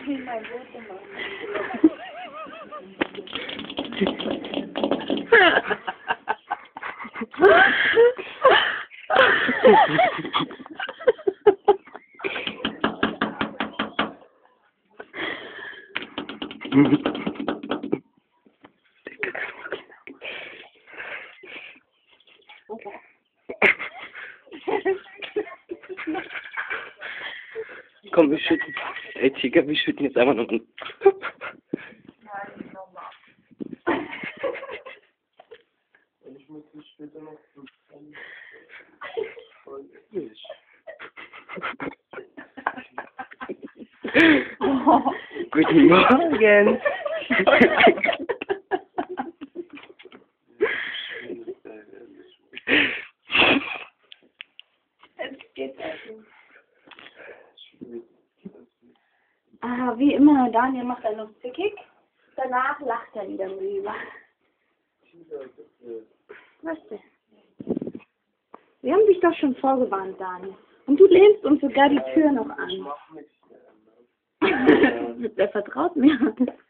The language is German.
Mein Wohnzimmer. Komm, wir schütten. Ey, Tiger, wir schütten jetzt einfach noch. Nein, nochmal. Und ich muss mich später noch zusammen. Guten Morgen. Es geht Ah, wie immer, Daniel macht einen auf zickig. Danach lacht er wieder drüber. Was denn? Wir haben dich doch schon vorgewarnt, Daniel. Und du lehnst uns sogar die Tür noch an. Der vertraut mir.